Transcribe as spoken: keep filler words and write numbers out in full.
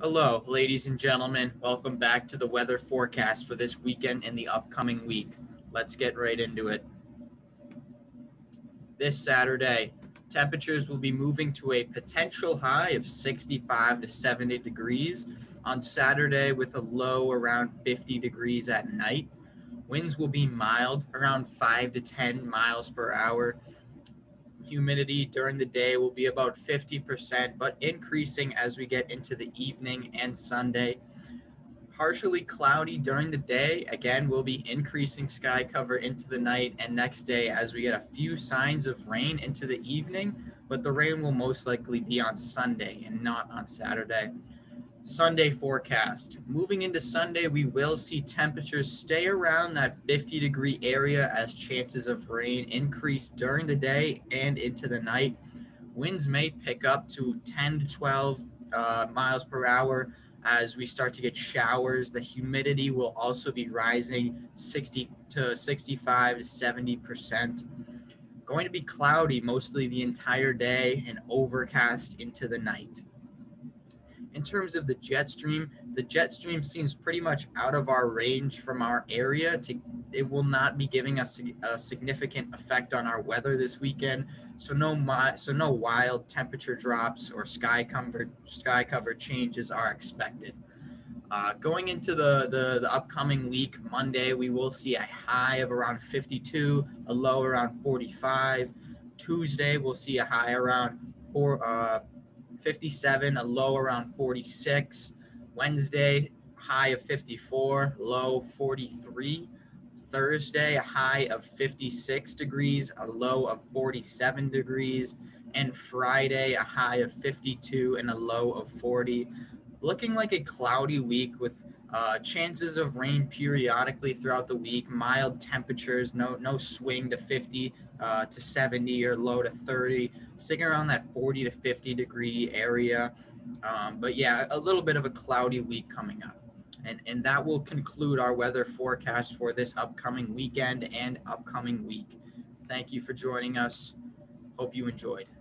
Hello, ladies and gentlemen. Welcome back to the weather forecast for this weekend and the upcoming week. Let's get right into it. This Saturday, temperatures will be moving to a potential high of sixty-five to seventy degrees on Saturday with a low around fifty degrees at night. Winds will be mild, around five to ten miles per hour. Humidity during the day will be about fifty percent, but increasing as we get into the evening and Sunday. Partially cloudy during the day. Again, we'll be increasing sky cover into the night and next day as we get a few signs of rain into the evening, but the rain will most likely be on Sunday and not on Saturday. Sunday forecast. Moving into Sunday, we will see temperatures stay around that fifty degree area as chances of rain increase during the day and into the night. Winds may pick up to ten to twelve uh, miles per hour as we start to get showers. The humidity will also be rising sixty to sixty-five to seventy percent. Going to be cloudy mostly the entire day and overcast into the night. In terms of the jet stream, the jet stream seems pretty much out of our range from our area. To, it will not be giving us a significant effect on our weather this weekend. So no, so no wild temperature drops or sky cover sky cover changes are expected. Uh, going into the, the the upcoming week, Monday we will see a high of around fifty-two, a low around forty-five. Tuesday we'll see a high around four. Uh, fifty-seven, a low around forty-six. Wednesday, high of fifty-four, low forty-three. Thursday, a high of fifty-six degrees, a low of forty-seven degrees. And Friday, a high of fifty-two and a low of forty. Looking like a cloudy week with uh, chances of rain periodically throughout the week, mild temperatures, no no swing to fifty uh, to seventy or low to thirty, sticking around that forty to fifty degree area. Um, but yeah, a little bit of a cloudy week coming up. And, and that will conclude our weather forecast for this upcoming weekend and upcoming week. Thank you for joining us. Hope you enjoyed.